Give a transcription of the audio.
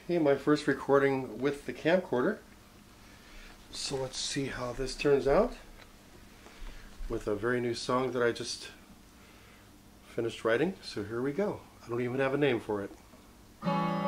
Okay, my first recording with the camcorder. So let's see how this turns out with a very new song that I just finished writing. So here we go. I don't even have a name for it.